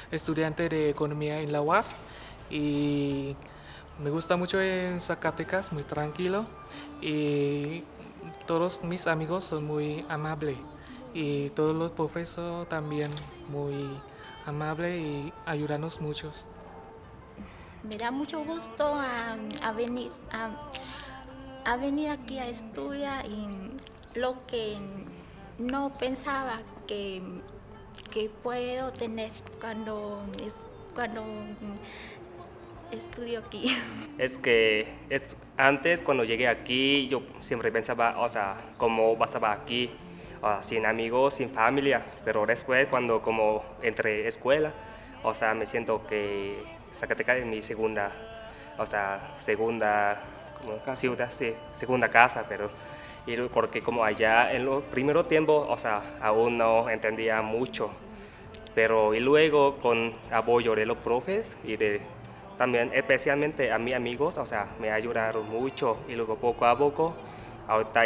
estudiante de economía en la UAS y me gusta mucho en Zacatecas, muy tranquilo y todos mis amigos son muy amables y todos los profesores también muy amables y ayudanos muchos. Me da mucho gusto a venir aquí a estudiar y lo que no pensaba que puedo tener cuando estudio aquí. Es que antes cuando llegué aquí yo siempre pensaba, o sea, cómo pasaba aquí, o sea, sin amigos, sin familia, pero después cuando como entré a escuela, o sea, me siento que Zacatecas es mi segunda, o sea, segunda como ciudad, sí, segunda casa, pero porque como allá en los primeros tiempos, o sea, aún no entendía mucho, pero y luego con apoyo de los profes y de también especialmente a mis amigos, o sea, me ayudaron mucho y luego poco a poco, ahorita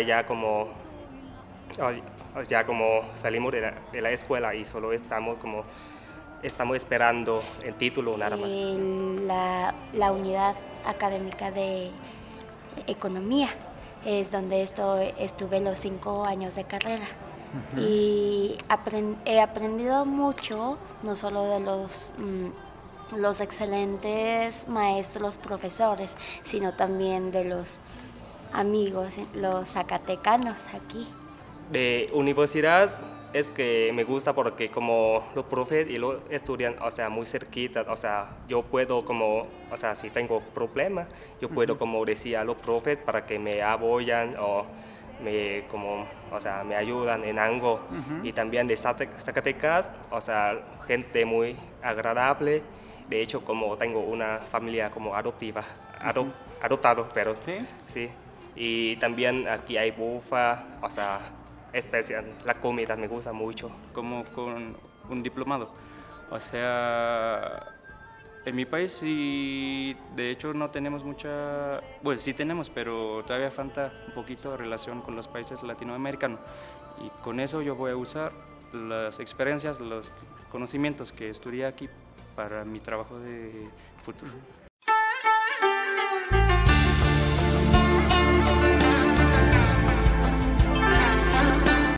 ya como salimos de la escuela y solo estamos esperando el título nada más. La unidad académica de economía es donde estuve los 5 años de carrera. Y he aprendido mucho, no solo de los excelentes maestros, profesores, sino también de los amigos, los zacatecanos aquí. De universidad es que me gusta porque como los profes y los estudiantes, o sea, muy cerquita, o sea, yo puedo como, o sea, si tengo problemas, yo puedo como decir a los profes para que me apoyan o o sea, me ayudan en algo. Y también de Zacatecas, o sea, gente muy agradable. De hecho, como tengo una familia como adoptiva, adoptado, pero ¿Sí? sí. Y también aquí hay bufa, o sea, especial, la comida me gusta mucho. Como con un diplomado. O sea, en mi país sí, de hecho no tenemos mucha, bueno, sí tenemos, pero todavía falta un poquito de relación con los países latinoamericanos. Y con eso yo voy a usar las experiencias, los conocimientos que estudié aquí para mi trabajo de futuro.